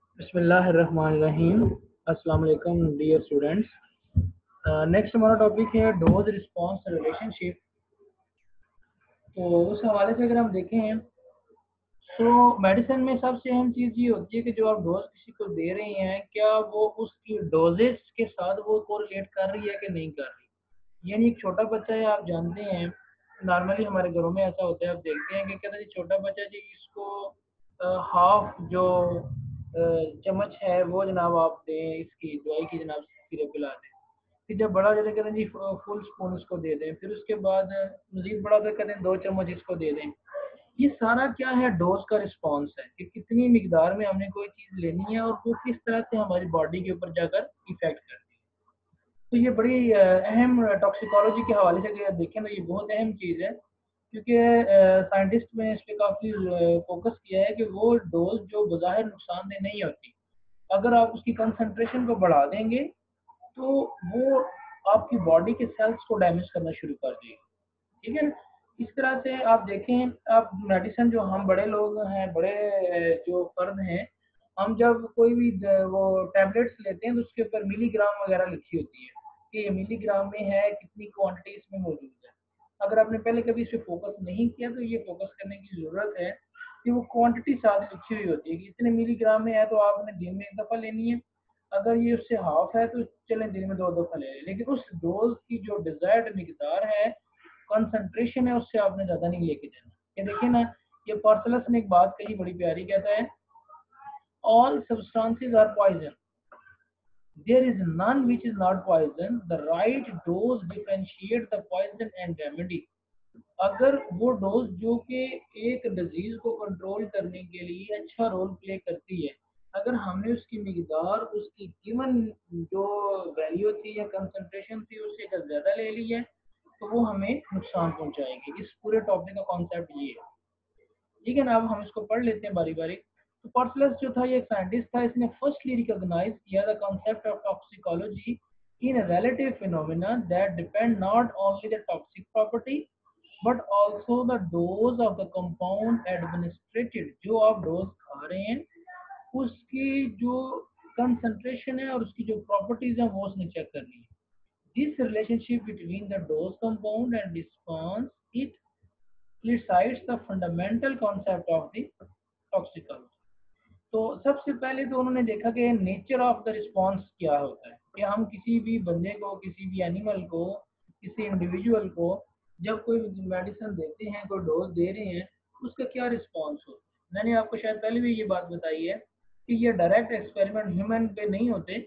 बिस्मिल्लाहिर्रहमानिर्रहीम। अस्सलाम वालेकुम डियर स्टूडेंट्स। नेक्स्ट हमारा टॉपिक है डोज रिस्पॉन्स रिलेशनशिप। तो उस हवाले से अगर हम देखें तो मेडिसिन में सबसे अहम चीज़ ये होती है कि जो आप डोज किसी को दे रहे हैं, क्या वो उसकी डोजेस के साथ वो कोरिलेट कर रही है कि नहीं कर रही। यानी एक छोटा बच्चा है, आप जानते हैं नॉर्मली हमारे घरों में ऐसा होता है, आप देखते हैं कि कहते हैं जी छोटा बच्चा जी इसको हाफ जो चम्मच है वो जनाब आप दें, इसकी दवाई की जनाब सिरप पिला दें। फिर जब बड़ा हो जाता है कहते हैं जी फुल स्पून इसको दे दें, फिर उसके बाद मजीद बड़ा होता है कहते हैं 2 चम्मच इसको दे दें। ये सारा क्या है, डोज का रिस्पॉन्स है कि कितनी मिकदार में हमने कोई चीज़ लेनी है और वो किस तरह से हमारी बॉडी के ऊपर जाकर इफेक्ट करती है। तो ये बड़ी अहम टॉक्सिकोलॉजी के हवाले से अगर देखें तो ये बहुत अहम चीज़ है, क्योंकि साइंटिस्ट ने इस पे काफ़ी फोकस किया है कि वो डोज जो बज़ाहिर नुकसानदेह नहीं होती, अगर आप उसकी कंसंट्रेशन को बढ़ा देंगे तो वो आपकी बॉडी के सेल्स को डैमेज करना शुरू कर देगी। ठीक है। इस तरह से आप देखें, आप मेडिसिन जो हम बड़े लोग हैं, बड़े जो फर्द हैं, हम जब कोई भी वो टैबलेट्स लेते हैं तो उसके ऊपर मिलीग्राम वगैरह लिखी होती है कि ये मिलीग्राम में है, कितनी क्वांटिटी इसमें मौजूद है। अगर आपने पहले कभी इस पे फोकस नहीं किया तो ये फोकस करने की ज़रूरत है कि वो क्वांटिटी साथ लिखी हुई होती है कि इतने मिलीग्राम में है तो आपने दिन में एक दफ़ा लेनी है, अगर ये उससे हाफ है तो चलें दिन में 2 दफ़ा ले लें, लेकिन उस डोज की जो डिजायर्ड मिकदार है, कंसंट्रेशन है, उससे आपने ज़्यादा नहीं लेके जाना। ये देखिए ना, ये पार्सलस ने एक बात कही बड़ी प्यारी, कहता है all substances are poison, there is none which is not poison, the right dose differentiate the poison and remedy. अगर वो डोज जो कि एक डिजीज को कंट्रोल करने के लिए अच्छा रोल प्ले करती है, अगर हमने उसकी मिकदार, उसकी गिवन जो वैल्यू थी या कंसंट्रेशन थी उससे अगर ज़्यादा ले ली है तो वो हमें नुकसान पहुंचाएगी। इस पूरे टॉपिक का कॉन्सेप्ट ये है। ठीक है ना, अब हम इसको पढ़ लेते हैं बारी बारी। तो पार्सलस जो था ये एक साइंटिस्ट था, इसने फर्स्टली रिकॉग्नाइज किया the concept of toxicology in relative phenomena that depend not only the toxic property but also the dose of the compound administrated। जो आप डोज खा रहे हैं उसकी जो कंसंट्रेशन है और उसकी जो प्रॉपर्टीज है वो उसने चेक करनी है। This relationship between the dose compound and response, it illustrates the fundamental concept of the toxicology। तो सबसे पहले तो उन्होंने देखा कि नेचर ऑफ द रिस्पॉन्स क्या होता है, कि हम किसी भी बंदे को, किसी भी एनिमल को, किसी इंडिविजुअल को जब कोई मेडिसिन देते हैं, कोई डोज दे रहे हैं, उसका क्या रिस्पॉन्स होता है। मैंने आपको शायद पहले भी ये बात बताई है कि ये डायरेक्ट एक्सपेरिमेंट ह्यूमन पे नहीं होते,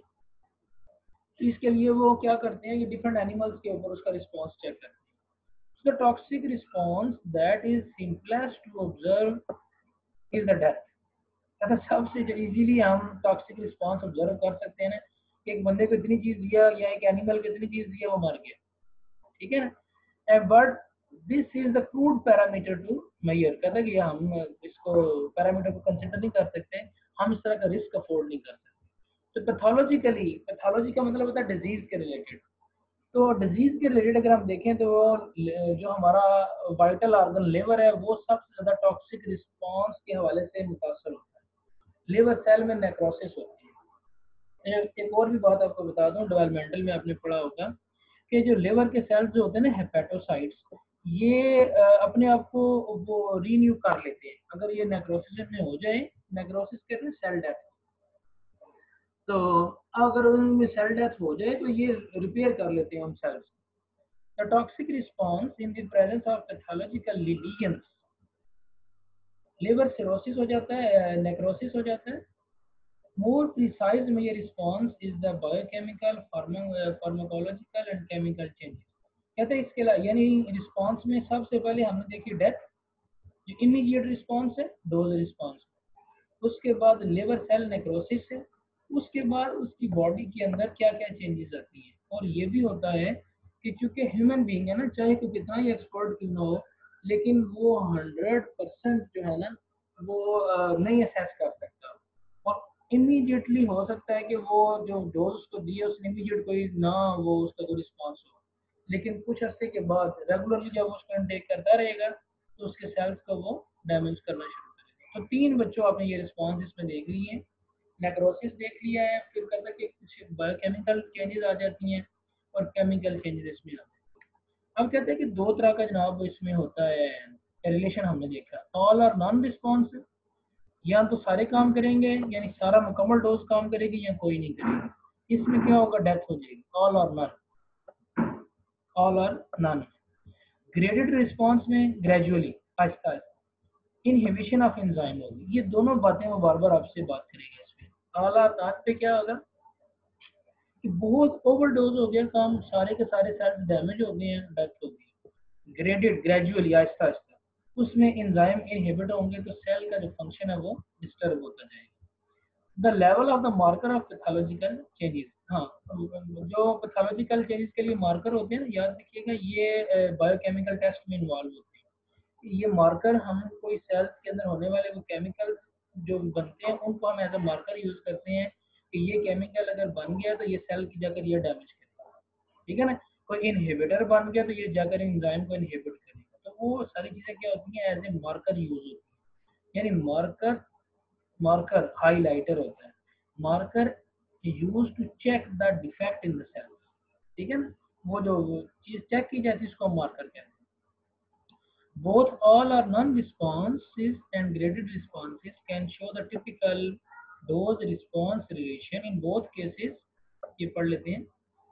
तो इसके लिए वो क्या करते हैं कि डिफरेंट एनिमल्स के ऊपर उसका रिस्पॉन्स चेक करते हैं। The toxic response that is simplest to observe is the death. अगर सबसे जो इजीली हम टॉक्सिक रिस्पॉन्स ऑब्जर्व कर सकते हैं ना, कि एक बंदे को इतनी चीज दिया या एक एनिमल को इतनी चीज दिया, वो मर गया। ठीक है ना, but this is the crude parameter to measure. कहता है कि हम इसको पैरामीटर को कंसिडर नहीं कर सकते, हम इस तरह का रिस्क अफोर्ड नहीं कर सकते। तो पैथोलॉजिकली, पैथोलॉजी का मतलब होता है डिजीज के रिलेटेड। तो डिजीज के रिलेटेड अगर हम देखें तो जो हमारा वाइटल ऑर्गन लिवर है वो सबसे ज्यादा टॉक्सिक रिस्पॉन्स के हवाले से मुतासर होता है। लिवर सेल में नेक्रोसिस होती है। एक और भी बात आपको बता दूं, डेवलपमेंटल में आपने पढ़ा होगा कि जो लिवर के सेल्स जो होते हैं ना, हेपेटोसाइट्स, ये अपने आप को वो रीन्यू कर लेते हैं। अगर ये नेक्रोसिस में हो जाए, नेक्रोसिस कहते हैं सेल डेथ, तो अगर उनमें सेल डेथ हो जाए तो ये रिपेयर कर लेते हैं उन cells. The toxic response in the presence of pathological lesions, liver cirrhosis हो जाता है, नेक्रोसिस हो जाता है। More precise measure response is the biochemical, pharmacological and chemical changes. कहते हैं इसके अलावा यानी रिस्पॉन्स में सबसे पहले हमने देखी डेथ, जो इमीडिएट रिस्पॉन्स है, डोज रिस्पॉन्स। उसके बाद लिवर सेल नेक्रोसिस है। उसके बाद उसकी बॉडी के अंदर क्या क्या चेंजेस आती हैं। और ये भी होता है कि चूंकि ह्यूमन बींग है ना, चाहे कोई कितना ही एक्सपर्ट क्यों ना हो, लेकिन वो 100% जो है ना वो नहीं असेस कर सकता। और इमीडिएटली हो सकता है कि वो जो डोज उसको दिए उसने इमीडिएट कोई ना वो उसका कोई रिस्पॉन्स हो, लेकिन कुछ हफ्ते के बाद रेगुलरली जब उसको इनटेक करता रहेगा तो उसके सेल्स को वो डैमेज करना शुरू करेगा। तो 3 बच्चों आपने ये रिस्पॉन्स इसमें देख ली है। नेक्रोसिस देख लिया है, फिर कहता है कि कुछ बायोकेमिकल चेंजेस आ जाती हैं और केमिकल चेंजेस इसमें आते हैं। अब कहते हैं कि दो तरह का जनाब इसमें होता है रिलेशन, हमने देखा ऑल और नॉन रिस्पॉन्स, या तो सारे काम करेंगे यानी सारा मुकम्मल डोज काम करेगी या कोई नहीं करेगी। इसमें क्या होगा, डेथ हो जाएगी। All or none, all or none. Graded response में ग्रेजुअली, आहिस्ता आहिस्ता इनहिबिशन ऑफ एंजाइम होगी। ये दोनों बातें वो बार बार आपसे बात करेंगे इसमें। ऑल और नॉन पे क्या होगा कि बहुत ओवरडोज हो गया काम, सारे के सारे सेल्स डैमेज हो गए हैं, डेथ हो गई। ग्रेडेड ग्रेजुअली, आहिस्ता आहिस्ता उसमें एंजाइम इनहिबिट होंगे तो सेल का जो फंक्शन है वो डिस्टर्ब होता जाएगा। The level of the marker of pathological changes, हाँ जो पैथोलॉजिकल चेंजेस के लिए मार्कर होते हैं, याद रखिएगा ये बायोकेमिकल टेस्ट में इन्वॉल्व होते हैं। ये मार्कर हम कोई सेल्स के अंदर होने वाले वो केमिकल जो बनते हैं उनको हम एज ए मार्कर यूज करते हैं कि ये केमिकल अगर बन गया तो ये सेल की जाकर ये डैमेज करेगा, ठीक है ना। कोई इनहिबिटर बन गया तो ये जाकर एंजाइम को इनहिबिट करेगा। तो वो सारी चीजें क्या होती हैं, एज ए मार्कर यूज होती है। यानी मार्कर, मार्कर हाइलाइटर होता है, marker use to check the defect in the cell, ठीक है ना। वो जो चीज चेक की जाती है उसको मार्कर कहते हैं। Both all or none responses and graded responses can show the typical dose response relation. In both cases, ये पढ़ लेते हैं,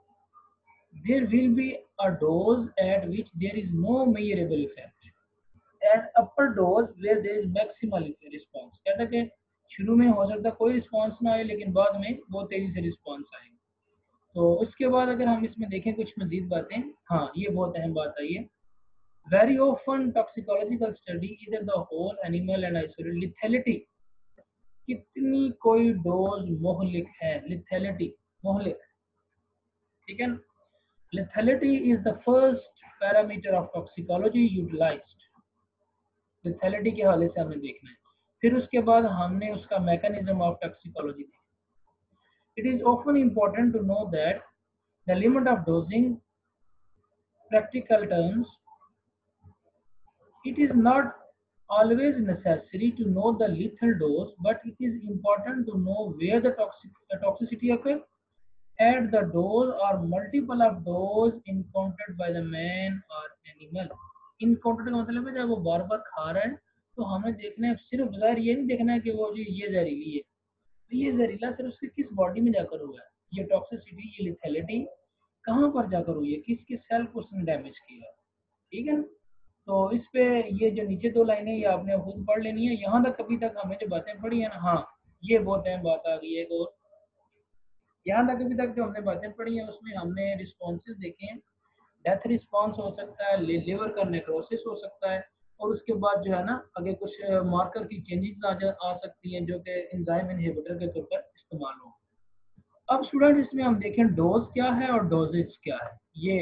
there will be a dose at which there is no measurable effect and upper dose where there is maximal response। कहता है कि शुरू में हो सकता है कोई रिस्पॉन्स ना आए लेकिन बाद में बहुत तेजी से रिस्पॉन्स आएगा। तो उसके बाद अगर हम इसमें देखें कुछ मजीद बातें, हाँ ये बहुत अहम बात आई है। Very often toxicological study either the whole animal and isolate lethality, कितनी कोई डोज मोहलिक है, lethality मोहलिक, ठीक है। lethality is the first parameter of toxicology utilized। lethality के हवाले से हमें देखना है, फिर उसके बाद हमने उसका mechanism of toxicology देखा। It is often important to know that the limit of dosing, practical terms, it is not always necessary to know the lethal dose, but it is important to know where the toxicity occurs at the dose or multiple of dose encountered by the man or animal। encountered का मतलब है जब वो बार बार खा रहा है तो हमें देखना है, सिर्फ ज़ाहिर ये नहीं देखना है कि वो जो ये जहरीली है, तो ये जहरीला सिर्फ उसके किस बॉडी में जाकर हुआ है, ये टॉक्सिसिटी, ये लिथैलिटी कहाँ पर जाकर हुई है, किस किस सेल को उसने डैमेज किया, ठीक है ना। तो इस पे ये जो नीचे दो लाइनें ये आपने खुद पढ़ लेनी है। यहाँ तक अभी तक हमने जो बातें पढ़ी है ना, हाँ ये बहुत अहम बात आ गई है। और यहाँ तक अभी तक जो हमने बातें पढ़ी हैं उसमें हमने रिस्पॉन्सेज देखे हैं। डेथ रिस्पॉन्स हो सकता है, लिवर का नेक्रोसिस हो सकता है, और उसके बाद जो है ना आगे कुछ मार्कर की चेंजेस आ सकती हैं जो कि एंजाइम इनहिबिटर के तौर पर इस्तेमाल हो। अब स्टूडेंट इसमें हम देखें डोज क्या है और डोजेज क्या है। ये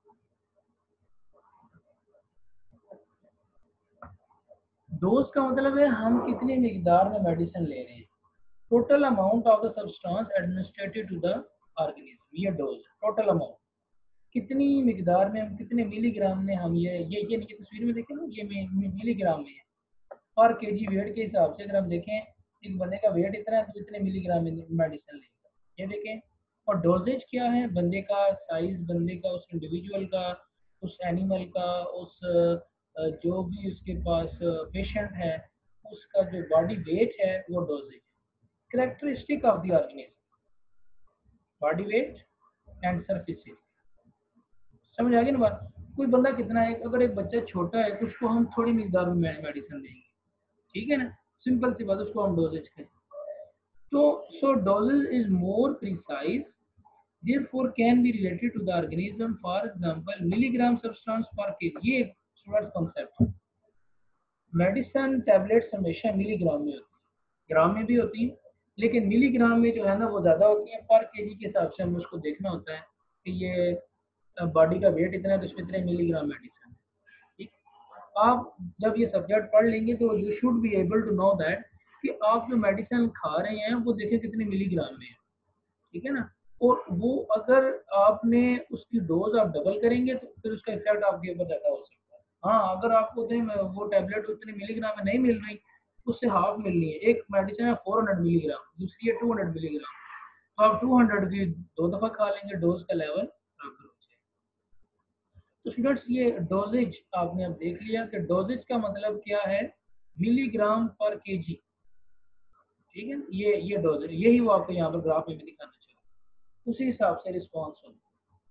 डोज का मतलब है हम कितनी मिकदार में मेडिसिन ले रहे हैं, total amount of the substance administered to the organism, ये डोज टोटल अमाउंट, कितनी मिकदार में हम कितने मिलीग्राम में हम ये नीचे तस्वीर में देखें ना, ये मिलीग्राम में है पर केजी वेट के हिसाब से। अगर हम देखें एक बंदे का वेट इतना है तो इतने मिलीग्राम में मेडिसिन लेगा, ये देखें। और डोजेज क्या है, बंदे का साइज, बंदे का, उस इंडिविजुअल का, उस एनिमल का, उस जो भी उसके पास पेशेंट है उसका जो बॉडी वेट है वो doses. Characteristic of the organism, body weight and surface area, समझ आ गई ना बात। कोई बंदा कितना है, अगर एक बच्चा छोटा है तो उसको हम थोड़ी मिकदार में मेडिसिन देंगे, ठीक है ना, सिंपल सी बात, उसको हम डोजेज करें। तो so doses is more precise, therefore can be related to the organism, for example milligram substance per kg, ये स्टूडेंट कॉन्सेप्ट। मेडिसिन टैबलेट्स हमेशा मिलीग्राम में होती है, ग्राम में भी होती है लेकिन मिलीग्राम में जो है ना वो ज़्यादा होती है। पर केजी के हिसाब से हमें उसको देखना होता है कि ये बॉडी का वेट इतना है तो इसमें इतने मिलीग्राम मेडिसिन है, ठीक। आप जब ये सब्जेक्ट पढ़ लेंगे तो you should be able to know that कि आप जो मेडिसिन खा रहे हैं वो देखें कितने मिलीग्राम में है, ठीक है ना। और वो अगर आपने उसकी डोज आप डबल करेंगे तो फिर उसका इफेक्ट आपके ऊपर ज़्यादा हो सकता है। हाँ अगर आपको वो टैबलेट उतने मिलीग्राम में नहीं मिल रही उससे हाफ मिलनी है। एक मेडिसिन है 400 मिलीग्राम, दूसरी है 200 मिलीग्राम, तो आप 200 की 2 दफा खा लेंगे, डोज का लेवल बराबर हो जाएगा। तो स्टूडेंट्स ये डोजेज आपने अब देख लिया कि डोजेज का मतलब क्या है, मिलीग्राम पर केजी। ठीक है, ये डोजेज, यही वो आपको यहाँ पर ग्राफ में भी दिखाना चाहिए, उसी हिसाब से रिस्पॉन्स होगा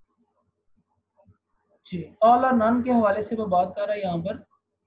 जी। ऑल और नन के हवाले से वो बात कर रहा है यहाँ पर।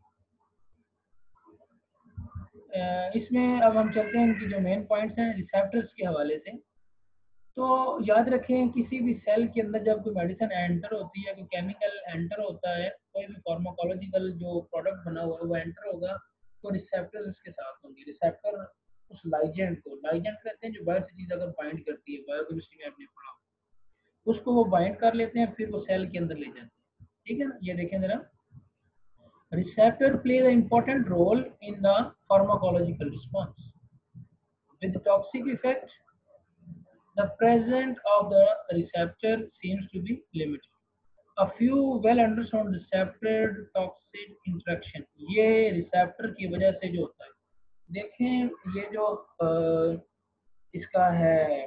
इसमें अब हम चलते हैं इनकी जो मेन पॉइंट्स हैं रिसेप्टर्स के हवाले से। तो याद रखें, किसी भी सेल के अंदर जब कोई मेडिसिन एंटर होती है, कोई केमिकल एंटर होता है, कोई भी फार्माकोलॉजिकल जो प्रोडक्ट बना हुआ है वो एंटर होगा, तो रिसेप्टर्स उसके साथ होंगे। रिसेप्टर उस लाइगेंड को, लाइगेंड कहते हैं जो बाहर से चीज अगर बाइंड करती है, बायोकेमिस्ट्री में आपने पढ़ा, उसको वो बाइंड कर लेते हैं, फिर वो सेल के अंदर ले जाते हैं। ठीक है ना, ये देखें जरा, receptor plays an important role in the pharmacological response. With toxic effect, the presence of the receptor seems to be limited. A few well understood receptor toxic interaction, ये receptor की वजह से जो होता है, देखें ये जो इसका है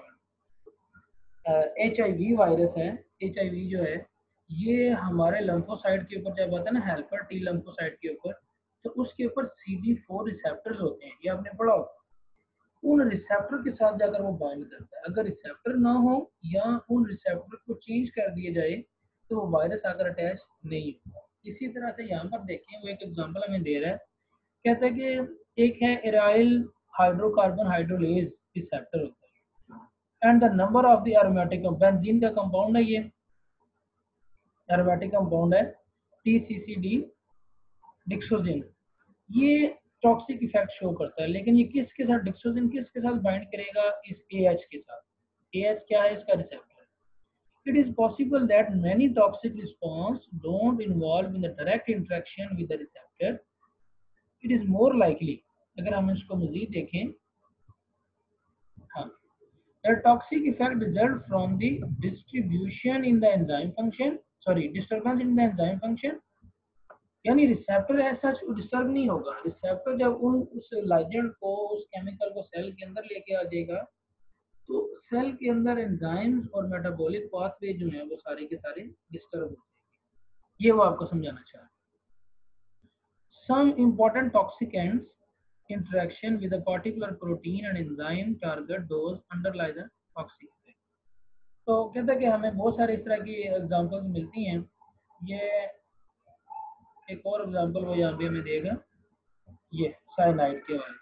HIV वायरस है, HIV जो है, ये हमारे लम्फोसाइट के ऊपर जब आता है ना, हेल्पर टी लम्फोसाइट के ऊपर, तो उसके ऊपर CD4 रिसेप्टर्स होते हैं, ये आपने पढ़ा होगा। उन रिसेप्टर के साथ जाकर वो बाइंड करता है। अगर रिसेप्टर ना हो या उन रिसेप्टर को चेंज कर दिया जाए तो वो वायरस आकर अटैच नहीं होगा। इसी तरह से यहाँ पर देखें, वो एक एग्जांपल हमें दे रहा है, कहता है कि एक है एराइल हाइड्रोकार्बन हाइड्रोलेज रिसेप्टर होता है, and the number of the aromatic benzene का कंपाउंड है, ये एरोमेटिक कंपाउंड है TCCD डिक्सोजिन, ये टॉक्सिक इफेक्ट शो करता है। लेकिन ये किसके साथ, डिक्सोजिन किसके साथ बाइंड करेगा, इस AH के साथ। AH क्या है, इसका receptor. It is possible that many toxic response don't involve in the direct interaction with the receptor. It is more likely, अगर हम इसको मजीद देखें, हाँ, the toxic effect result from the distribution in the enzyme function, sorry, disturbance in the enzyme function, यानी receptor ऐसा disturb नहीं होगा। Receptor जब उस लाइगेंड को, उस केमिकल को सेल के अंदर लेके आ जाएगा, तो सेल के अंदर एंजाइम्स और मेटाबॉलिक पाथवे जो है वो सारे के सारे डिस्टर्ब हो जाएंगे। ये वो आपको समझाना चाह रहा है। Some important toxicants interaction with a particular protein and enzyme target those underlie the toxic effect। तो कहता है कि हमें बहुत सारे इस तरह की एग्जांपल्स मिलती हैं। ये एक और एग्जांपल वो यहाँ पे हमें देगा, ये साइनाइड के बारे में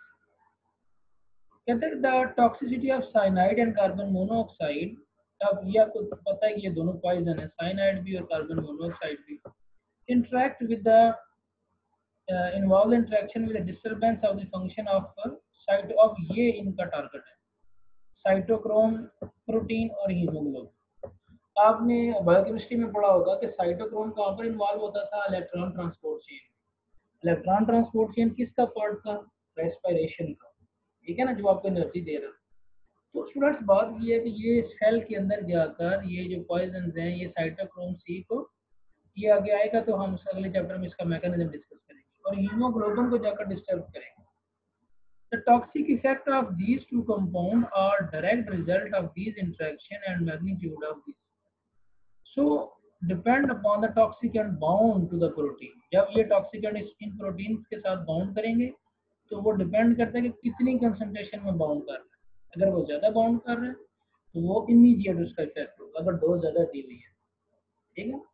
कहते हैं, the toxicity of cyanide and carbon monoxide. अब ये आपको पता है कि ये दोनों पॉइजन है, साइनाइड भी और कार्बन मोनोऑक्साइड भी। Interact with the involve interaction with disturbance of the function of site of, ये इनका टारगेट है, साइटोक्रोम प्रोटीन और हीमोग्लोबिन। आपने बायोकेमिस्ट्री में पढ़ा होगा कि साइटोक्रोम कहाँ पर इन्वॉल्व होता था, electron transport chain. Electron transport chain किसका पार्ट था, रेस्पिरेशन का, ठीक है ना, जो आपको एनर्जी दे रहा है। तो स्टूडेंट्स बात ये है कि ये सेल के अंदर जाकर ये जो पॉइजन हैं, ये साइटोक्रोम C को, ये आगे आएगा तो हम अगले चैप्टर में इसका मैकेनिज्म डिस्कस करेंगे, और हीमोग्लोबिन को जाकर डिस्टर्ब करेंगे। The toxic effect of these two compounds are direct result of these interaction and magnitude of these. So depend upon the toxicant bound to the protein। जब ये toxicant इन protein के साथ bound करेंगे तो वो डिपेंड करता है कि कितनी कंसंट्रेशन में बाउंड कर रहे हैं। अगर वो ज्यादा बाउंड कर रहे हैं तो वो इमीडिएट उसका इफेक्ट होगा, अगर डोज ज्यादा दी हुई है। ठीक है,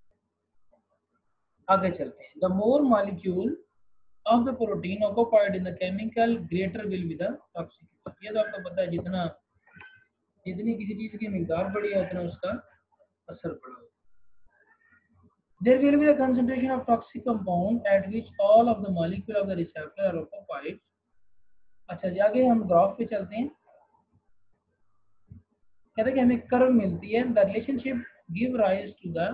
आगे चलते हैं। The more molecule of the protein occupied in the chemical greater will be the toxic effect. ये तो आपको पता है, जितनी किसी चीज की मिकदार बढ़ी है उतना उसका असर पड़ा होगा। There will be a concentration of toxic compound at which all of the molecule of the receptor are occupied। अच्छा जी, आगे हम ग्राफ पे चलते हैं। कहते हैं कि हमें कर्व मिलती है, the relationship give rise to the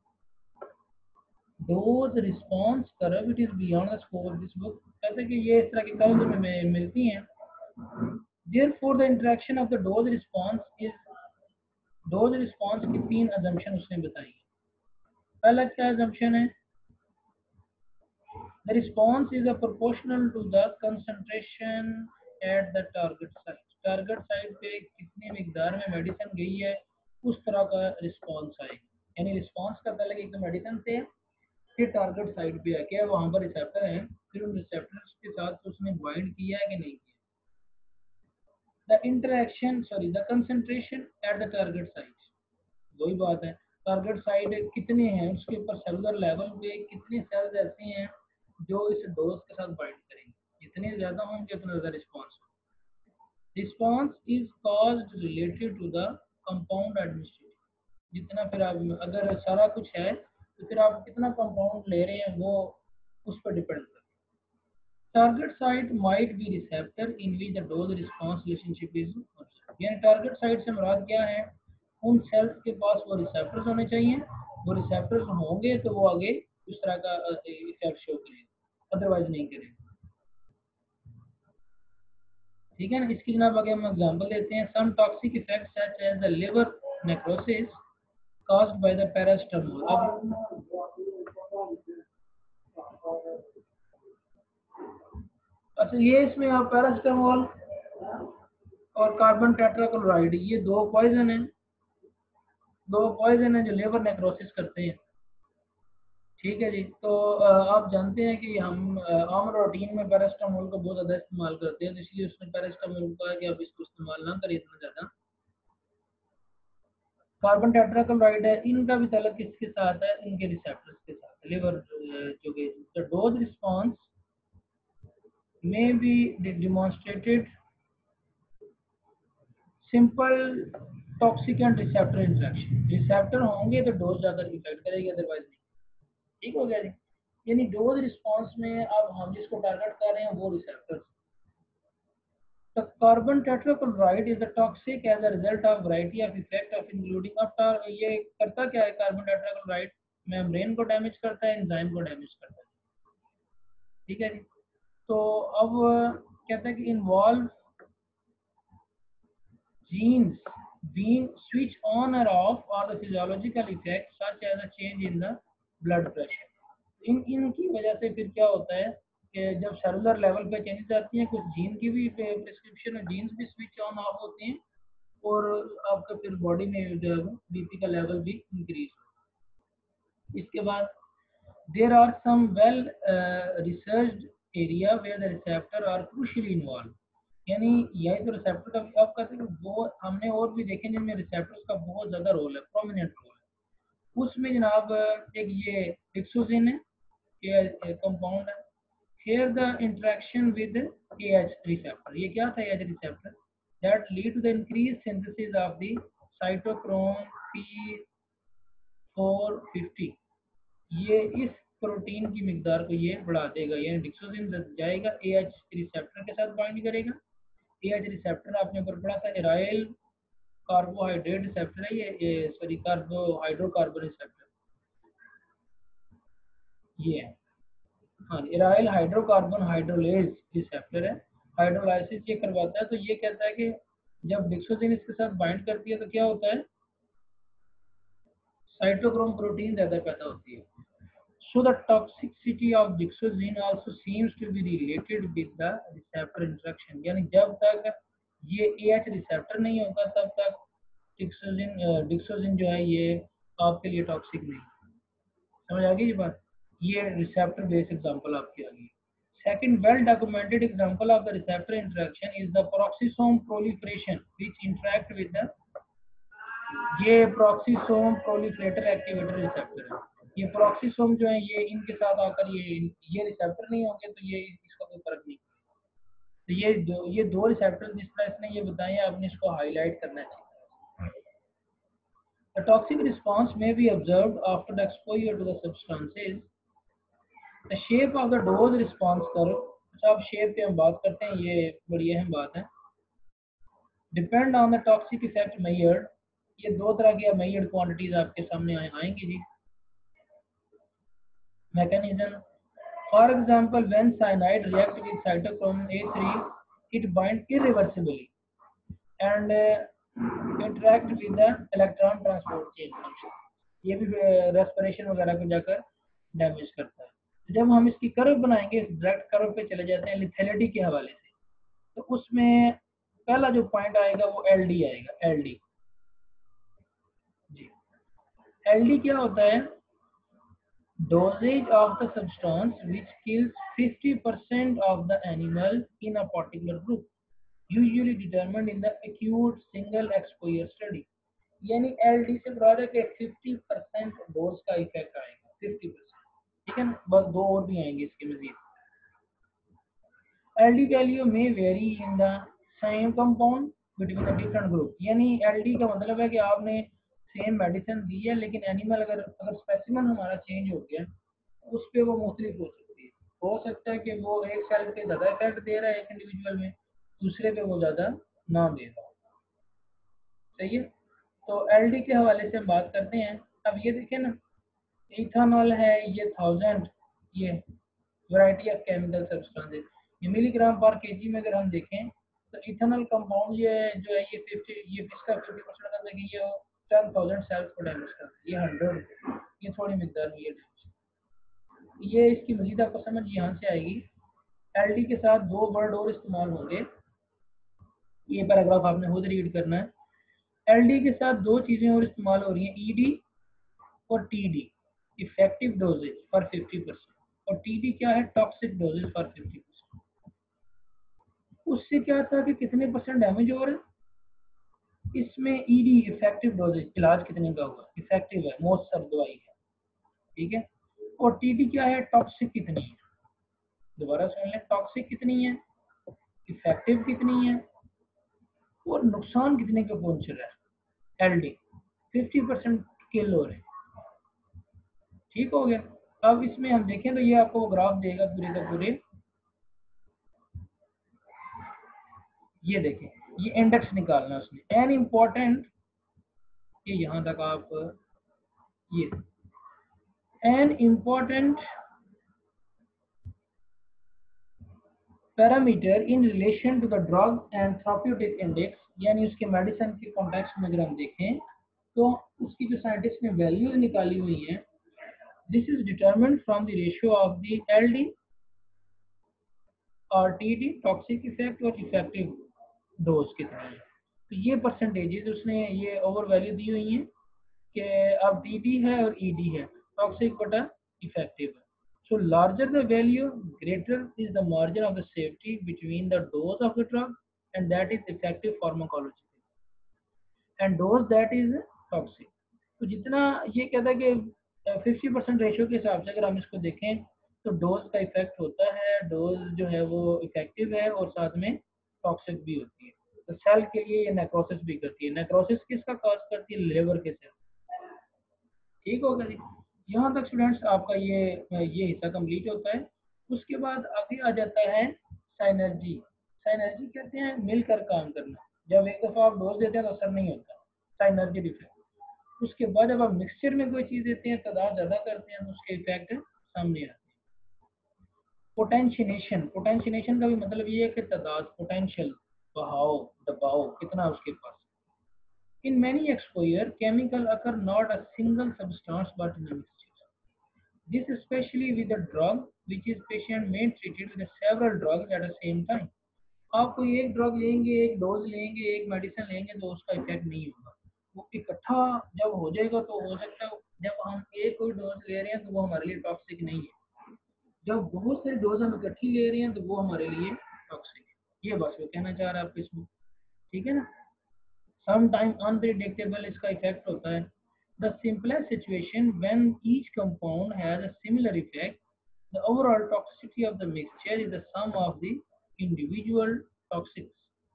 dose response curve, it is beyond the scope of this book. कहते हैं कि ये इस तरह की कर्व हमें मिलती हैं। Therefore the interaction of the dose response is, dose response की 3 अजम्पशन उसने बताई है। पहला क्या अजम्पशन है, The response is a proportional to the concentration at the target site. Target site पे कितनी मिकदार में मेडिसिन गई है उस तरह का रिस्पांस आएगा, यानी रिस्पांस का पहले एक तो मेडिसिन से फिर टारगेट साइट पे आके वहां पर रिसेप्टर है, फिर उन रिसेप्टर्स के साथ उसने बाइंड किया है कि नहीं किया। The concentration at the target site, वही बात है, टारगेट साइट कितने हैं उसके ऊपर सेलुलर लेवल पे कितने सेल्स ऐसे हैं जो इस डोज के साथ बाइंड करेंगे, जितने ज्यादा होंगे उतना ज्यादा response. Response is caused related to the compound administration, जितना फिर आप अगर सारा कुछ है तो फिर आप कितना कंपाउंड ले रहे हैं वो उस पर डिपेंड करता है। Target site might be receptor in which the dose response relationship is, यानी टारगेट साइट से मुराद क्या है, उन सेल्स के पास वो रिसेप्टर्स होने चाहिए, वो रिसेप्टर्स होंगे तो वो आगे उस तरह का इफेक्ट शो करेगा, अदरवाइज नहीं करेगा। ठीक है ना। इसकी जनाब आगे हम एग्जांपल लेते हैं। Some toxic effects such as the liver necrosis caused by the paracetamol। अब अच्छा ये इसमें आप पैरास्टामोल और कार्बन टेट्राक्लोराइड ये दो पॉइजन है जो लिवर नेक्रोसिस करते हैं। ठीक है जी। तो आप जानते हैं कि हम आम रूटीन में पैरास्टामोल को बहुत ज़्यादा इस्तेमाल करते हैं, तो इसलिए उसने पैरास्टामोल को कहा कि आप इसको इस्तेमाल ना करिए इतना ज़्यादा। कार्बन टेट्राक्लोराइड है, इनका भी ताल्लुक किसके साथ है, इनके रिसेप्टर्स के साथ, लिवर जो कि the dose response may be demonstrated simple toxic and receptor interaction। Receptor होंगे तो डोज ज्यादा इफेक्ट करेगी, अदरवाइज नहीं। ठीक हो गया जी। यानी डोज रिस्पांस में अब हम जिसको टारगेट कर रहे हैं वो receptor. The carbon tetrachloride is a toxic as a result of variety of effect of including अब ये करता क्या है, कार्बन टेट्राक्लोराइड मेम्ब्रेन को डैमेज करता है, एंजाइम को डैमेज करता है। ठीक है जी। तो अब कहता है कि involve genes being switched on or off or the physiological effects such as a change in the blood pressure। इनकी वजह से फिर क्या होता है कि जब सेलुलर लेवल पे चेंजेस आती हैं, कुछ जीन की भी प्रिस्क्रिप्शन और जीन्स भी स्विच ऑन ऑफ होते हैं और आपका फिर बॉडी में जो है बीपी का लेवल भी इंक्रीज। इसके बाद there are some well researched area where the receptor are crucially involve, यानी यही तो रिसेप्टर का आप कहते हैं वो हमने और भी देखे जिनमें रिसेप्टर्स का बहुत ज़्यादा रोल है, प्रोमिनेंट रोल है। उसमें जनाब एक ये डिक्सोजिन है, कंपाउंड है। Here the interaction with AH receptor, ये क्या था AH receptor, that lead to the increase synthesis of the cytochrome P450। ये इस प्रोटीन की मिकदार को ये बढ़ा देगा, यानी डिक्सोजिन जाएगा AH रिसेप्टर के साथ बाइंड करेगा। AH रिसेप्टर आपने ऊपर पढ़ा था, एराइल कार्बोहाइड्रेट रिसेप्टर है ये सॉरी हाइड्रोकार्बन रिसेप्टर ये है। हाँ, एराइल हाइड्रोकार्बन हाइड्रोलेज रिसेप्टर है, हाइड्रोलाइसिस ये करवाता है। तो ये कहता है कि जब डिक्सोजिन इसके साथ बाइंड करती है तो क्या होता है, साइटोक्रोम प्रोटीन ज्यादा पैदा होती है। So the toxicity of dixosin also seems to be related with the receptor interaction, यानी जब तक ये AH रिसेप्टर नहीं होगा तब तक डिक्सोजिन जो है ये आपके लिए टॉक्सिक नहीं। समझ आ गई ये बात, ये रिसेप्टर बेस्ड एग्जांपल आपकी आ गई। Second well documented example of the receptor interaction is the peroxisome proliferation which interact with the, ये peroxisome proliferator activator receptor है। ये peroxisome जो है ये इनके साथ आकर ये रिसेप्टर नहीं होंगे तो ये इसका कोई फर्क नहीं। तो ये दो रिसेप्टर जिस तरह इसने ये बताए आपने इसको हाईलाइट करना चाहिए। The toxic response may be observed after the exposure to the substances। The shape of the dose response curve, अच्छा अब शेप पे हम बात करते हैं, ये बड़ी अहम बात है। Depend on the toxic effect measured, ये दो तरह की measured quantities आपके सामने आएंगी जी। Mechanism, for example, when cyanide reacts with cytochrome A3, it binds irreversibly and interact with the electron transport chain function। ये भी रेस्पिरेशन वगैरह को जाकर डैमेज करता है। जब हम इसकी कर्व बनाएंगे, डायरेक्ट कर्व पे चले जाते हैं लिथैलिटी के हवाले से, तो उसमें पहला जो पॉइंट आएगा वो एल डी आएगा। एल डी जी, एल डी क्या होता है? Dosage of the substance which kills 50% of the animal in a particular group, usually determined in the acute single exposure study. यानी एलडी से बता रहे कि 50% डोज का इफेक्ट आएगा, 50%। ठीक है ना, बस दो और भी आएंगे इसके मजीद। एलडी वैल्यू में vary in the same compound between the different group, यानी एलडी का मतलब है कि आपने सेम मेडिसिन दी है, लेकिन एनिमल अगर स्पेसिमेन हमारा चेंज हो गया, उस पर वो मुख्तलिफ हो सकती है। हो सकता है कि वो एक सेल पे ज़्यादा इफेक्ट दे रहा है एक इंडिविजुअल में, दूसरे पे वो ज़्यादा ना दे रहा हो। सही है, तो एलडी के हवाले से हम बात करते हैं। अब ये देखें ना, इथानॉल है ये 1000, ये वैरायटी ऑफ केमिकल सब्सटेंसेस, ये मिलीग्राम पर केजी में अगर हम देखें तो इथानॉल कंपाउंड ये जो है ये 50, ये इसका 50% का देखिए ये 10,000 सेल्स को डैमेज करता है, ये 100, ये थोड़ी मिकदार में ये इसकी मजीद आपको समझ यहाँ से आएगी। एलडी के साथ दो वर्ड और इस्तेमाल होंगे, ये पैराग्राफ आपने खुद रीड करना है। एलडी के साथ दो चीजें और इस्तेमाल हो रही हैं, ईडी और टीडी, इफेक्टिव डोजेज फॉर 50%, और टीडी क्या है? Toxic doses for 50%। उससे क्या था कि कितने परसेंट डैमेज हो रहा है इसमें? ईडी इफेक्टिव डोजेज, इलाज कितने का हुआ, इफेक्टिव है, मोस्ट सब दवाई है, ठीक है। और टीडी क्या है? टॉक्सिक कितनी है, दोबारा सुन लें, टॉक्सिक कितनी है, इफेक्टिव कितनी है, और नुकसान कितने का पहुंच रहा है। एलडी 50% किल हो रहे हैं, ठीक हो गया। अब इसमें हम देखें तो ये आपको ग्राफ देगा पूरे का पूरे, ये देखें, ये इंडेक्स निकालना उसने एन इम्पोर्टेंट, ये यहां तक आप, ये an important parameter in relation to the drug and therapeutic index, यानी उसके मेडिसिन के कॉन्टेक्स्ट में अगर हम देखें तो उसकी जो साइंटिस्ट ने वैल्यूज निकाली हुई हैं, this is determined from the ratio of the LD और टीडी, टॉक्सिक इफेक्ट और इफेक्टिव डोज कितना है। तो ये परसेंटेजेस उसने ये ओवर वैल्यू दी हुई हैं कि अब टीडी है और ईडी है, टॉक्सिक बटा इफेक्टिव है। So larger the value, greater is the margin of the safety between the dose of the drug and that is effective pharmacology and dose that is toxic. तो जितना ये कहता है कि 50% रेशियो के हिसाब से अगर हम इसको देखें तो डोज का इफेक्ट होता है, डोज जो है वो इफेक्टिव है और साथ में टॉक्सिक भी होती है। तो सेल के लिए ये नेक्रोसिस भी करती है। नेक्रोसिस किसका कॉज करती है? लिवर के सेल, ठीक होगा जी। यहाँ तक स्टूडेंट्स आपका ये हिस्सा कंप्लीट होता है। उसके बाद आगे आ जाता है साइनर्जी। साइनर्जी कहते हैं मिलकर काम करना। जब एक दफ़ा आप डोज देते हैं तो असर नहीं होता, साइनर्जी डिफेक्ट। उसके बाद जब आप मिक्सचर में कोई चीज़ देते हैं, तादाद ज़्यादा करते हैं, तो उसके इफेक्ट सामने आते हैं। पोटेंशिनेशन, पोटेंशिनेशन का भी मतलब ये है कि तादाद, पोटेंशियल, बहाव, दबाव कितना उसके पास। In many exposure, chemical occur not a single substance but in a mixture. This especially with a drug, which is patient may treated with several drugs at the same time. आप कोई एक drug लेंगे, एक dose लेंगे, एक medicine लेंगे तो उसका इफेक्ट नहीं होगा। वो इकट्ठा जब हो जाएगा तो हो सकता है जब हम एक कोई डोज ले रहे हैं तो वो हमारे लिए टॉक्सिक नहीं है, जब बहुत से डोज हम इकट्ठी ले रहे हैं तो वो हमारे लिए टॉक्सिक है। ये बस वो कहना चाह रहा है आपको इसमें, ठीक है ना। Sometimes unpredictable इसका इफेक्ट होता है। The simplest situation when each compound has a similar effect, the overall toxicity of the mixture is the sum of the individual toxics.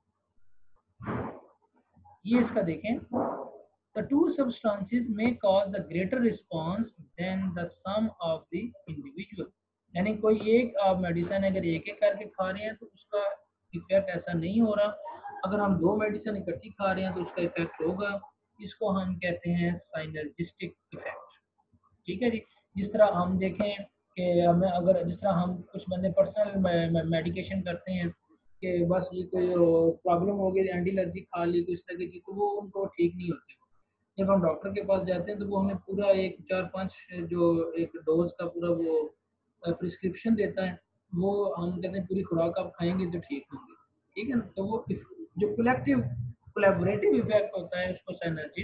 ये इसका देखें, the two substances may cause the greater response than the sum of the individual. यानी कोई एक आप medicine अगर एक एक करके खा रहे हैं तो उसका इफेक्ट ऐसा नहीं हो रहा, अगर हम दो मेडिसिन इकट्ठी खा रहे हैं तो उसका इफेक्ट होगा। इसको हम कहते हैं साइनर्जिस्टिक इफेक्ट, ठीक है जी। जिस तरह हम देखें कि हमें अगर जिस तरह हम कुछ बंदे पर्सनल मेडिकेशन करते हैं कि बस ये कोई प्रॉब्लम हो गई, एंटी एलर्जी खा ली तो इस तरह की, तो वो उनको ठीक नहीं होती। जब हम डॉक्टर के पास जाते हैं तो वो हमें पूरा एक 4-5 जो एक डोज का पूरा वो प्रिस्क्रिप्शन देता है, वो हम कहते हैं पूरी खुराक आप खाएंगे तो ठीक होंगे, ठीक है ना। तो वो जो कलेक्टिव कोलैबोरेटिव इफेक्ट होता है उसको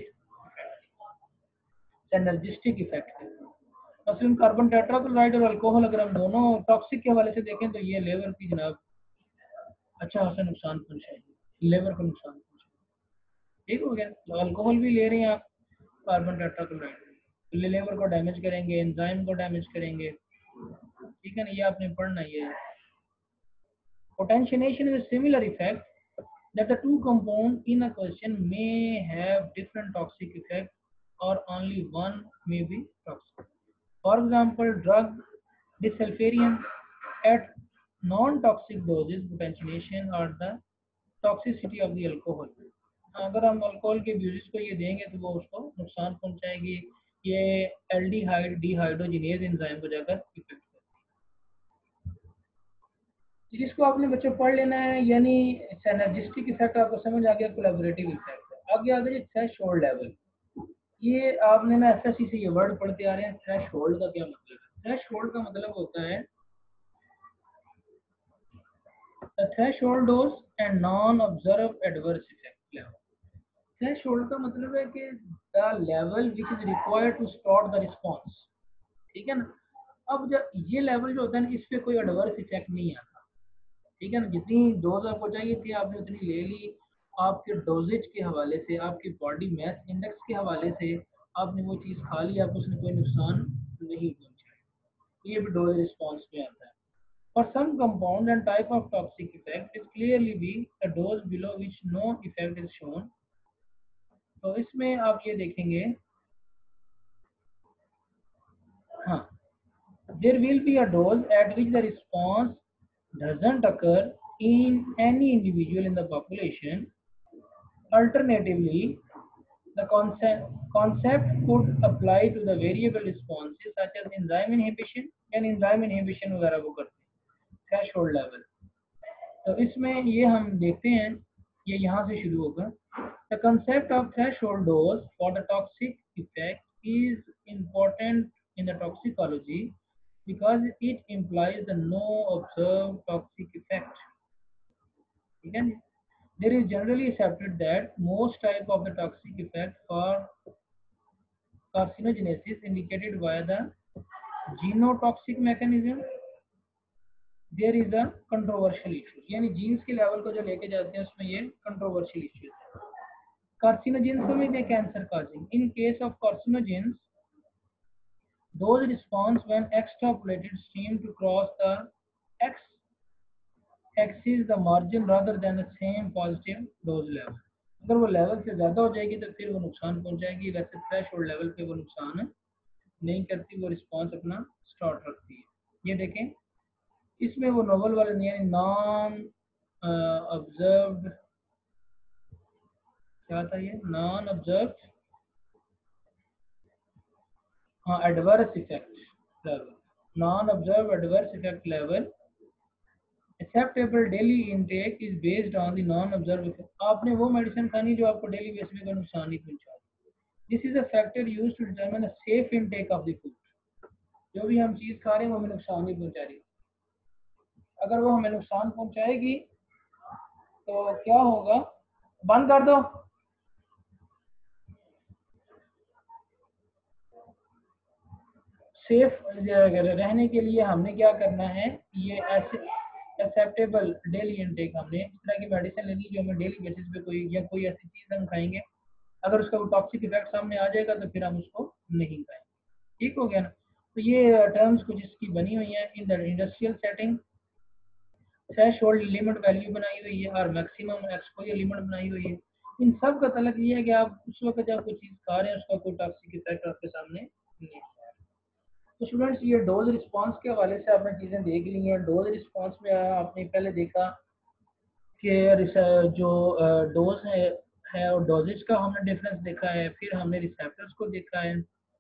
सिनर्जिस्टिक इफेक्ट कहते हैं। मसलन कार्बन टेट्राक्लोराइड और अल्कोहल अगर हम दोनों टॉक्सिक के हवाले से देखें तो ये लेवर की जनाब अच्छा खासा नुकसान पहुंचाएगी, लेवर को नुकसान पहुंचाएगी, ठीक हो गया। तो अल्कोहल भी ले रहे हैं आप, कार्बन टेट्राक्लोराइड लेवर को डैमेज करेंगे, एंजाइम को डैमेज करेंगे, ठीक है ना। ये आपने पढ़ना ही है। Potentiation is a similar effect that the two compounds in a question may have different toxic effects or only one may be toxic. For example, drug disulfiram at non-toxic doses potentiation or the toxicity of the alcohol. अगर हम alcohol के abuse को ये देंगे तो वो उसको नुकसान पहुंचाएगी, ये एल्डिहाइड डिहाइड्रोजिनेज एंजाइम को जाकर इफेक्ट, जिसको आपने बच्चों पढ़ लेना है। यानी सिनर्जिस्टिक इफेक्ट आपको समझ आ गया, कोलैबोरेटिव इफेक्ट। आगे आ गया थ्रेशोल्ड लेवल। ये आपने ना एसएससी से ये वर्ड पढ़ते आ रहे हैं। थ्रेशोल्ड का क्या मतलब है? थ्रेशोल्ड का मतलब होता है the threshold dose and non observe adverse effect level. Threshold का मतलब है कि the level which is required to start the response, ठीक है ना। अब जब ये लेवल जो होता है ना, इस पे कोई एडवर्स इफेक्ट नहीं आता, ठीक है ना। जितनी डोज आपको चाहिए थी आपने उतनी ले ली, आपके डोजेज के हवाले से, आपकी बॉडी मास इंडेक्स के हवाले से आपने वो चीज़ खा ली, आपको उसने कोई नुकसान नहीं पहुंचा। ये भी डोज रिस्पॉन्स में आता है। For some compound and type of toxic effect is clearly be a dose below which no effect is shown. तो इसमें आप ये देखेंगे, हाँ, there will be a dose at which the response doesn't occur in any individual in the population. Alternatively, the concept could apply to the variable responses such as enzyme inhibition and enzyme inhibition वगैरह को करते हैं threshold level. तो इसमें ये हम देखते हैं, ये यहाँ से शुरू होगा। The concept of threshold dose for the toxic effect is important in the toxicology because it implies the no observed toxic effect. Again, there is generally accepted that most type of the toxic effect for carcinogenesis indicated via the genotoxic mechanism. There is a controversial issue, यानी genes के level को जो लेके जाते हैं उसमें ये controversial issue है। Carcinogens में they cancer causing. In case of carcinogens, those response when extrapolated seem to cross the x-axis the margin rather than the same positive dose level. अगर वो लेवल से ज़्यादा हो जाएगी तो फिर वो नुकसान पहुंचाएगी, वैसे थ्रेशोल्ड लेवल पे वो नुकसान नहीं करती, वो रिस्पॉन्स अपना स्टार्ट रखती है। ये देखें, इसमें वो नोवल वाले नहीं है, नॉन ऑब्जर्व्ड, क्या था ये, नॉन ऑब्जर्व्ड, हाँ, adverse effect level, non observe adverse effect level. Acceptable daily intake is based on the non observe effect. आपने वो मेडिसिन खानी जो आपको डेली बेस में कोई नुकसान नहीं पहुंचाए। This is a factor used to determine the safe intake of the food. जो भी हम चीज़ खा रहे हैं वो हमें नुकसान नहीं पहुंचा रही। अगर वो हमें नुकसान पहुंचाएगी तो क्या होगा, बंद कर दो। सेफ रहने के लिए हमने क्या करना है, ये ऐसे एक्सेप्टेबल डेली इनटेक, हमने इस तरह की मेडिसिन लेनी जो हमें डेली बेसिस पे कोई या कोई ऐसी चीज़ हम खाएंगे अगर उसका टॉक्सिक इफेक्ट सामने आ जाएगा तो फिर हम उसको नहीं खाएंगे, ठीक हो गया ना। तो ये टर्म्स कुछ इसकी बनी हुई है। In the industrial setting threshold limit value बनाई हुई है और मैक्सिमम एक्सपोजर लिमिट बनाई हुई है। इन सब का तलब ये है कि आप उस वक्त जब कोई चीज़ खा रहे हैं उसका कोई टॉक्सिक इफेक्ट आपके सामने नहीं। तो स्टूडेंट्स, ये डोज रिस्पांस के हवाले से आपने चीज़ें देख ली हैं। डोज रिस्पांस में आपने पहले देखा कि जो डोज है और डोजेज का हमने डिफरेंस देखा है, फिर हमने रिसेप्टर्स को देखा है,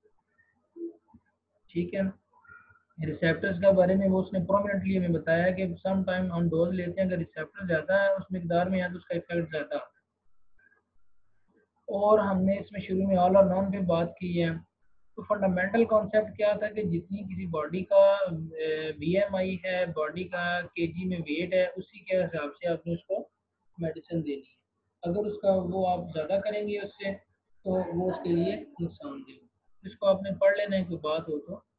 ठीक है। रिसेप्टर्स के बारे में वो उसने प्रोमिनेंटली हमें बताया कि सम टाइम हम डोज लेते हैं, अगर रिसेप्टर ज़्यादा है उस मिकदार में है तो उसका इफेक्ट ज़्यादा। और हमने इसमें शुरू में ऑल और नॉन पे बात की है। तो फंडामेंटल कॉन्सेप्ट क्या था कि जितनी किसी बॉडी का बीएमआई है, बॉडी का केजी में वेट है, उसी के हिसाब से आपने उसको मेडिसिन देनी है। अगर उसका वो आप ज़्यादा करेंगे उससे तो वो उसके लिए नुकसानदेह हो। इसको आपने पढ़ लेना है, कोई बात हो तो